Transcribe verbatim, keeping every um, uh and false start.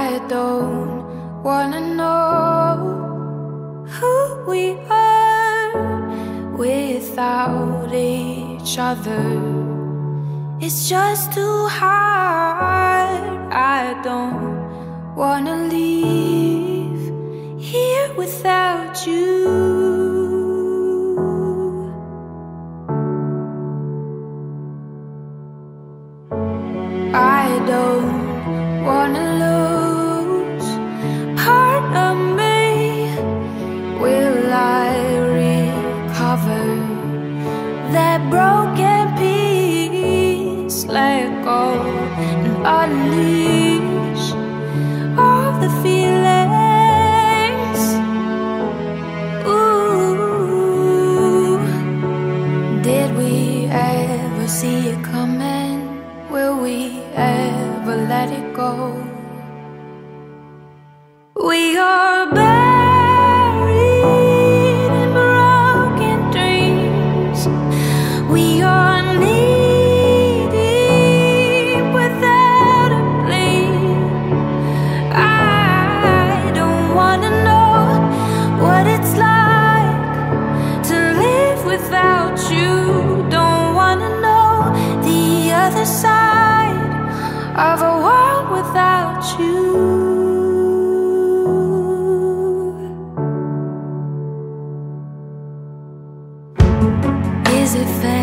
I don't wanna know who we are without each other. It's just too hard. I don't wanna leave here without you. I don't wanna lose part of me. Will I recover that broken piece? Let go and unleash all the feelings. Ooh, did we ever see it coming? Will we ever let it go? We are buried in broken dreams. We are knee-deep without a plea. I don't wanna know what it's like to live without you. Don't wanna know the other side of a world without you. Is it fair